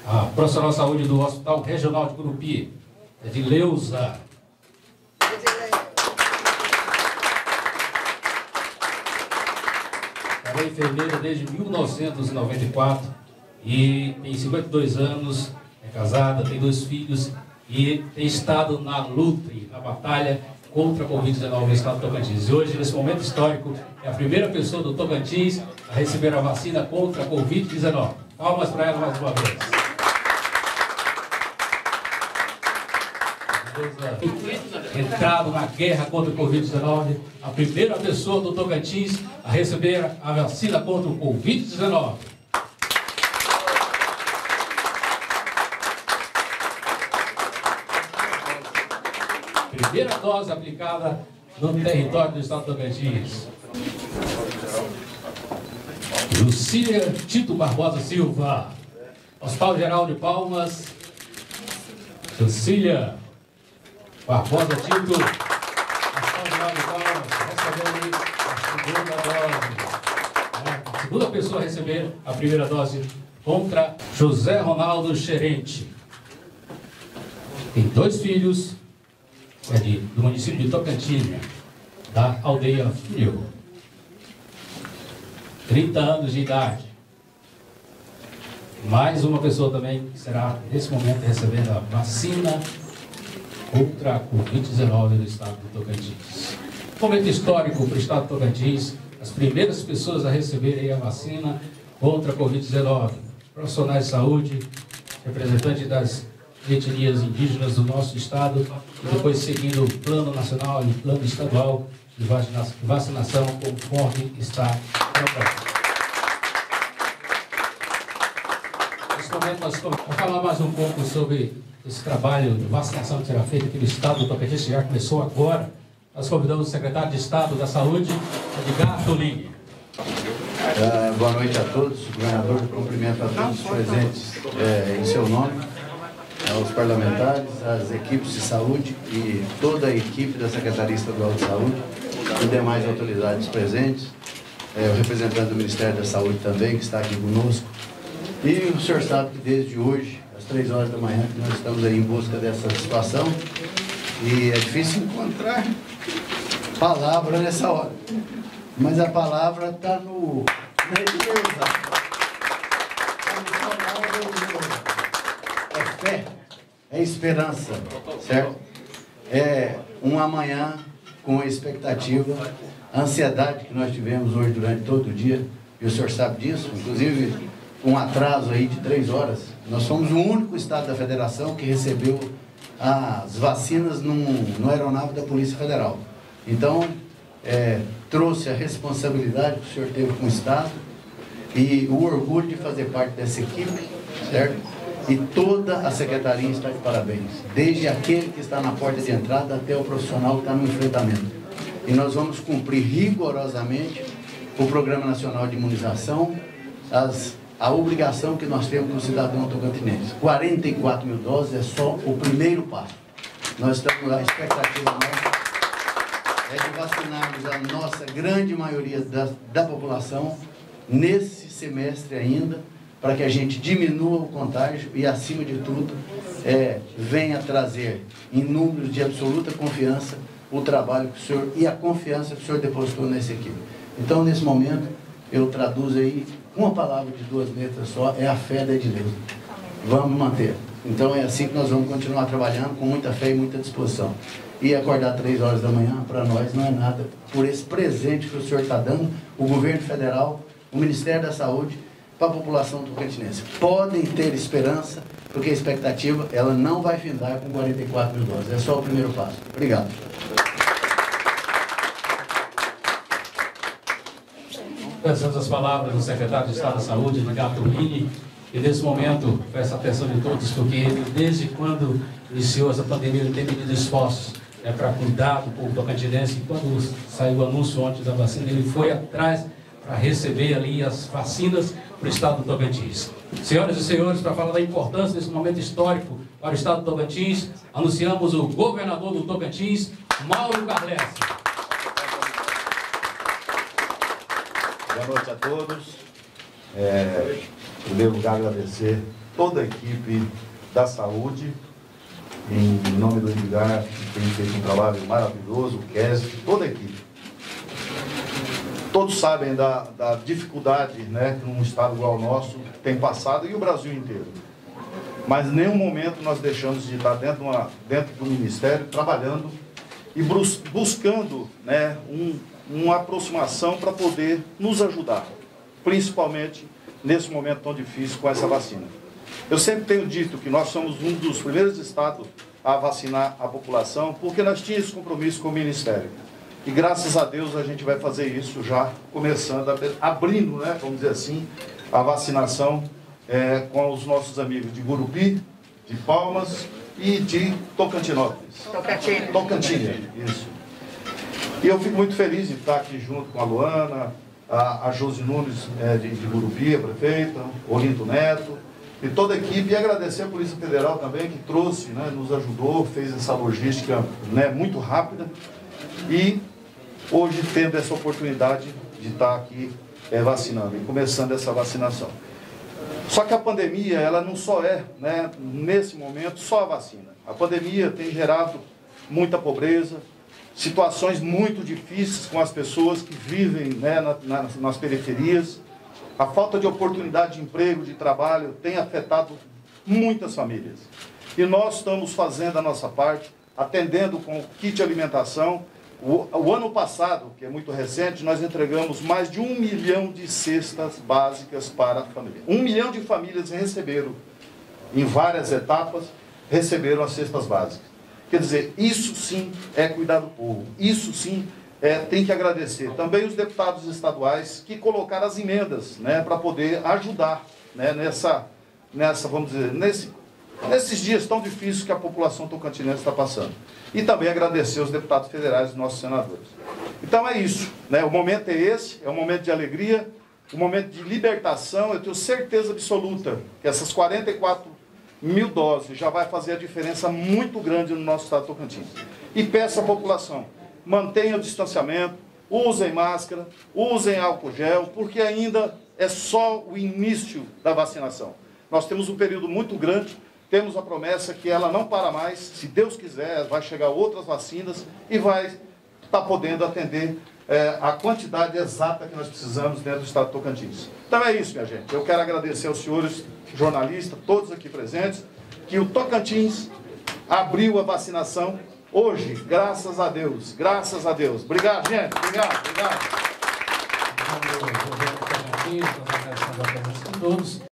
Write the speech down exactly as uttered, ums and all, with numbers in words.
A profissional de saúde do Hospital Regional de Curupi, é de Leusa. Ela é enfermeira desde mil novecentos e noventa e quatro e tem cinquenta e dois anos, é casada, tem dois filhos e tem estado na luta e na batalha contra a Covid dezenove no estado do Tocantins. E hoje, nesse momento histórico, é a primeira pessoa do Tocantins a receber a vacina contra a Covid dezenove. Palmas para ela mais uma vez. Entrado na guerra contra o Covid dezenove, a primeira pessoa do Tocantins a receber a vacina contra o Covid dezenove. Primeira dose aplicada no território do estado do Tocantins. Lucília Tito Barbosa Silva, Hospital Geral de Palmas. Lucília Barbosa Tito, Hospital Geral de Palmas, recebendo a segunda dose. A segunda pessoa a receber a primeira dose contra José Ronaldo Xerente. Tem dois filhos, é de, do município de Tocantins, da aldeia Frio. trinta anos de idade. Mais uma pessoa também que será, nesse momento, recebendo a vacina contra a Covid dezenove no estado do Tocantins. Momento histórico para o estado do Tocantins, as primeiras pessoas a receberem a vacina contra a Covid dezenove. Profissionais de saúde, representantes das etnias indígenas do nosso estado, e depois seguindo o plano nacional e o plano estadual de vacinação conforme está proposto. Nesse momento nós vamos falar mais um pouco sobre esse trabalho de vacinação que será feito aqui no estado do Tocantins, que já começou agora. Nós convidamos o secretário de Estado da Saúde, Edgar Tolini. Uh, boa noite a todos, governador, cumprimento a todos os presentes é, em seu nome, aos parlamentares, às equipes de saúde e toda a equipe da Secretaria Estadual de Saúde e demais autoridades presentes, é, o representante do Ministério da Saúde também, que está aqui conosco. E o senhor sabe que desde hoje, às três horas da manhã, que nós estamos aí em busca dessa situação e é difícil encontrar palavra nessa hora, mas a palavra está no... É fé, é esperança, certo? É um amanhã com expectativa, a ansiedade que nós tivemos hoje durante todo o dia, e o senhor sabe disso, inclusive um atraso aí de três horas. Nós fomos o único estado da federação que recebeu as vacinas num, no aeronave da Polícia Federal. Então, é, trouxe a responsabilidade que o senhor teve com o estado e o orgulho de fazer parte dessa equipe, certo? E toda a secretaria está de parabéns, desde aquele que está na porta de entrada até o profissional que está no enfrentamento. E nós vamos cumprir rigorosamente o Programa Nacional de Imunização, as, a obrigação que nós temos com o cidadão tocantinense. quarenta e quatro mil doses é só o primeiro passo. Nós estamos lá, a expectativa nossa é de vacinarmos a nossa grande maioria da, da população nesse semestre ainda, para que a gente diminua o contágio e, acima de tudo, é, venha trazer, em números de absoluta confiança, o trabalho que o senhor e a confiança que o senhor depositou nessa equipe. Então, nesse momento, eu traduzo aí uma palavra de duas letras só, é a fé da Edileuza. Vamos manter. Então, é assim que nós vamos continuar trabalhando, com muita fé e muita disposição. E acordar três horas da manhã, para nós, não é nada por esse presente que o senhor está dando, o governo federal, o Ministério da Saúde, para a população tocantinense. Podem ter esperança, porque a expectativa ela não vai findar com quarenta e quatro mil doses. É só o primeiro passo. Obrigado. Pensamos as palavras do secretário de Estado da Saúde, Edgar Tolini, e nesse momento, peço a atenção de todos, porque ele, desde quando iniciou essa pandemia, ele tem medido esforços né, para cuidar do povo tocantinense, e quando saiu o anúncio ontem da vacina, ele foi atrás para receber ali as vacinas para o estado do Tocantins. Senhoras e senhores, para falar da importância desse momento histórico para o estado do Tocantins, anunciamos o governador do Tocantins, Mauro Carles. Boa noite a todos. É, em primeiro lugar, agradecer toda a equipe da saúde, em nome do Edgar, que tem feito um trabalho maravilhoso, o Kes, toda a equipe. Todos sabem da, da dificuldade, né, que um estado igual ao nosso tem passado, e o Brasil inteiro. Mas em nenhum momento nós deixamos de estar dentro, uma, dentro do Ministério, trabalhando e bus, buscando, né, um, uma aproximação para poder nos ajudar, principalmente nesse momento tão difícil com essa vacina. Eu sempre tenho dito que nós somos um dos primeiros estados a vacinar a população, porque nós tínhamos esse compromisso com o Ministério. E graças a Deus a gente vai fazer isso já começando, abrindo, né, vamos dizer assim, a vacinação é, com os nossos amigos de Gurupi, de Palmas e de Tocantinópolis. Tocantins. Tocantins, isso. E eu fico muito feliz de estar aqui junto com a Luana, a, a Josi Nunes é, de, de Gurupi, a prefeita, Olinto Neto, e toda a equipe, e agradecer a Polícia Federal também, que trouxe, né, nos ajudou, fez essa logística, né, muito rápida, e hoje tendo essa oportunidade de estar aqui é, vacinando e começando essa vacinação. Só que a pandemia, ela não só é, né, nesse momento, só a vacina. A pandemia tem gerado muita pobreza, situações muito difíceis com as pessoas que vivem, né, na, nas, nas periferias. A falta de oportunidade de emprego, de trabalho, tem afetado muitas famílias. E nós estamos fazendo a nossa parte, atendendo com o kit de alimentação. O, o ano passado, que é muito recente, nós entregamos mais de um milhão de cestas básicas para a família. Um milhão de famílias receberam, em várias etapas, receberam as cestas básicas. Quer dizer, isso sim é cuidar do povo, isso sim é, tem que agradecer. Também os deputados estaduais que colocaram as emendas, né, para poder ajudar, né, nessa, nessa, vamos dizer, nesse, nesses dias tão difíceis que a população tocantinense está passando. E também agradecer os deputados federais e nossos senadores. Então é isso, né? O momento é esse, é um momento de alegria, um momento de libertação. Eu tenho certeza absoluta que essas quarenta e quatro mil doses já vai fazer a diferença muito grande no nosso estado de Tocantins. E peço à população, mantenham o distanciamento, usem máscara, usem álcool gel, porque ainda é só o início da vacinação. Nós temos um período muito grande, temos a promessa que ela não para mais, se Deus quiser, vai chegar outras vacinas e vai estar podendo atender é, a quantidade exata que nós precisamos dentro do estado de Tocantins. Então é isso, minha gente. Eu quero agradecer aos senhores jornalistas, todos aqui presentes, que o Tocantins abriu a vacinação hoje, graças a Deus, graças a Deus. Obrigado, gente. Obrigado, obrigado. Obrigado, Tocantins, nós agradecemos a presença de todos.